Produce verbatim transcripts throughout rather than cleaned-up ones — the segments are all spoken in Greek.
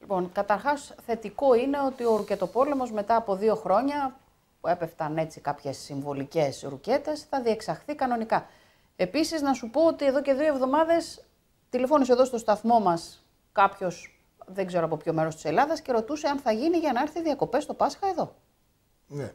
Λοιπόν, καταρχάς θετικό είναι ότι ο ρουκετοπόλεμος μετά από δύο χρόνια που έπεφταν έτσι κάποιες συμβολικές ρουκέτες θα διεξαχθεί κανονικά. Επίσης να σου πω ότι εδώ και δύο εβδομάδες τηλεφώνησε εδώ στο σταθμό μας κάποιος, δεν ξέρω από ποιο μέρος της Ελλάδας, και ρωτούσε αν θα γίνει για να έρθει διακοπές το Πάσχα εδώ. Ναι.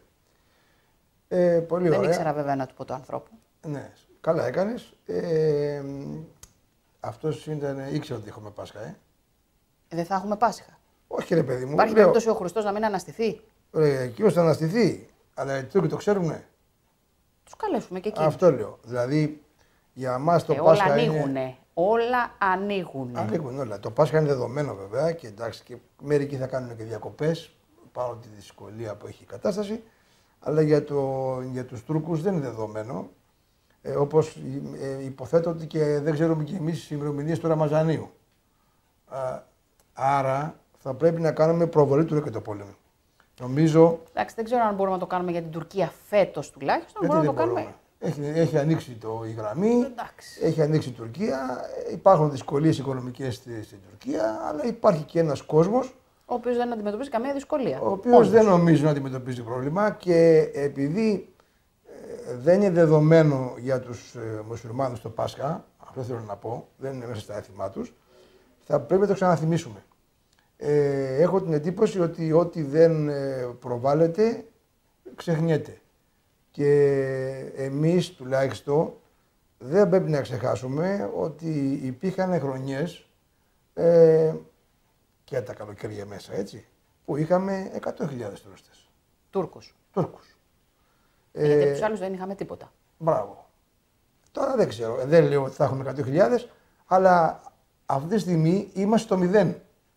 Ε, πολύ δεν ωραία. ήξερα βέβαια να του πω το ανθρώπου. Ναι, καλά έκανες. Ε, αυτός ήταν, ήξερε ότι έχουμε Πάσχα, ε. Δεν θα έχουμε Πάσχα. Όχι ρε παιδί μου. Υπάρχει περίπτωση ο Χριστός να μην αναστηθεί? Ρε, εκείνος θα αναστηθεί, αλλά οι Τούρκοι το ξέρουνε. Τους καλέσουμε και εκείνους. Αυτό λέω. Δηλαδή, για μας το και Πάσχα όλα είναι... ανοίγουνε. Όλα ανοίγουνε. Ανοίγουν όλα. Το Πάσχα είναι δεδομένο βέβαια και εντάξει, και μερικοί θα κάνουν και διακοπές πάνω τη δυσκολία που έχει η κατάσταση. Αλλά για, το, για τους Τούρκους δεν είναι δεδομένο. Ε, όπως ε, υποθέτω ότι και δεν ξέρουμε και εμείς τις ημερομηνίες του Ραμαζανίου. Α, άρα θα πρέπει να κάνουμε προβολή του ρουκετοπόλεμου. Νομίζω. Εντάξει, δεν ξέρω αν μπορούμε να το κάνουμε για την Τουρκία φέτος τουλάχιστον. Μπορούμε να το μπορούμε. κάνουμε. Έχει, έχει ανοίξει το, η γραμμή, Εντάξει. έχει ανοίξει η Τουρκία. Υπάρχουν δυσκολίες οικονομικές στη, στην Τουρκία, αλλά υπάρχει και ένας κόσμος. Ο οποίος δεν αντιμετωπίζει καμία δυσκολία. Ο οποίος δεν νομίζω να αντιμετωπίζει πρόβλημα και επειδή ε, δεν είναι δεδομένο για τους ε, μουσουλμάνους το Πάσχα, αυτό θέλω να πω, δεν είναι μέσα στα έθιμά τους, θα πρέπει να το ξαναθυμίσουμε. Ε, έχω την εντύπωση ότι ό,τι δεν ε, προβάλλεται ξεχνιέται. Και εμείς τουλάχιστον δεν πρέπει να ξεχάσουμε ότι υπήρχαν χρονιές ε, και τα καλοκαίρια μέσα, έτσι, που είχαμε εκατό χιλιάδες τουρίστες. Τούρκους. Τούρκους. Γιατί ε, τους άλλους δεν είχαμε τίποτα. Μπράβο. Τώρα δεν ξέρω, δεν λέω ότι θα έχουμε εκατό χιλιάδες, αλλά αυτή τη στιγμή είμαστε στο μηδέν.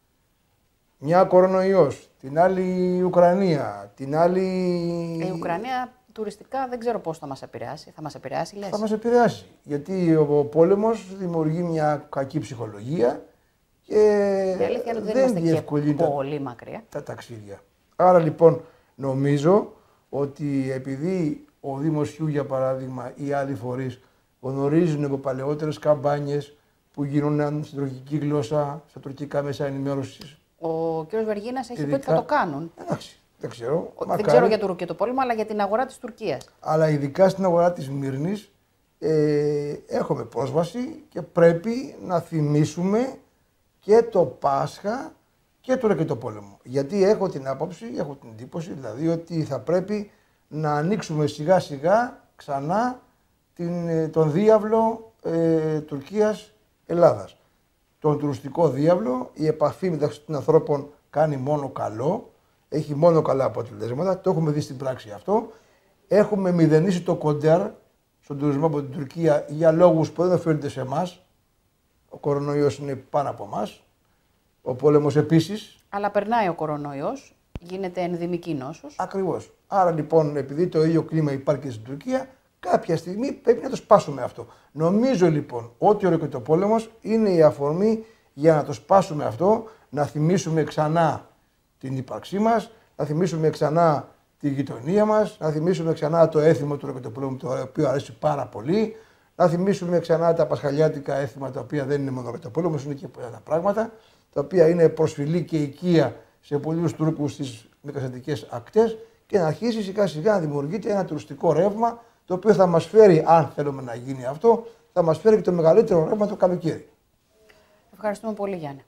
Μια κορονοϊός, την άλλη η Ουκρανία, την άλλη... Η Ουκρανία τουριστικά δεν ξέρω πώς θα μας επηρεάσει. Θα μας επηρεάσει, λες? Θα μας επηρεάσει, γιατί ο πόλεμος δημιουργεί μια κακή ψυχολογία και η αλήθεια είναι ότι δεν δεν διευκολύνει και πολύ μακριά τα ταξίδια. Άρα λοιπόν νομίζω ότι επειδή ο Δήμος Χιού για παράδειγμα ή άλλοι φορείς γνωρίζουν από παλαιότερες καμπάνιες που γίνονταν στην τουρκική γλώσσα, στα τουρκικά μέσα ενημέρωσης. Ο κ. Βεργίνας έχει πει ότι θα το κάνουν. Εντάξει, δεν ξέρω. Δεν μακάρι. ξέρω για το ρουκετοπόλεμο, αλλά για την αγορά της Τουρκίας. Αλλά ειδικά στην αγορά της Μύρνης ε, έχουμε πρόσβαση και πρέπει να θυμίσουμε και το Πάσχα και το ρουκετοπόλεμο. Γιατί έχω την άποψη, έχω την εντύπωση δηλαδή ότι θα πρέπει να ανοίξουμε σιγά σιγά ξανά την, τον διάβλο ε, Τουρκίας-Ελλάδας. Τον τουριστικό διάβλο, η επαφή μεταξύ των ανθρώπων κάνει μόνο καλό, έχει μόνο καλά αποτελέσματα, το έχουμε δει στην πράξη αυτό. Έχουμε μηδενίσει το κοντέρ στον τουρισμό από την Τουρκία για λόγους που δεν οφείλονται σε εμάς. Ο κορονοϊός είναι πάνω από εμάς. Ο πόλεμος επίσης. Αλλά περνάει ο κορονοϊός, γίνεται ενδημική νόσος. Ακριβώς. Άρα λοιπόν, επειδή το ίδιο κλίμα υπάρχει και στην Τουρκία, κάποια στιγμή πρέπει να το σπάσουμε αυτό. Νομίζω λοιπόν ότι ο ρουκετοπόλεμος είναι η αφορμή για να το σπάσουμε αυτό, να θυμίσουμε ξανά την ύπαρξή μας, να θυμίσουμε ξανά τη γειτονία μας, να θυμίσουμε ξανά το έθιμο του ρουκετοπόλεμου, το οποίο αρέσει πάρα πολύ, να θυμίσουμε ξανά τα πασχαλιάτικα έθιμα, τα οποία δεν είναι μόνο ρουκετοπόλεμος, είναι και πολλά τα πράγματα, τα οποία είναι προσφυλή και οικία σε πολλούς Τούρκους στις μικρασιατικές ακτές και να αρχίσει σιγά σιγά να δημιουργείται ένα τουριστικό ρεύμα, το οποίο θα μας φέρει, αν θέλουμε να γίνει αυτό, θα μας φέρει και το μεγαλύτερο ρεύμα το καλοκαίρι. Ευχαριστούμε πολύ, Γιάννη.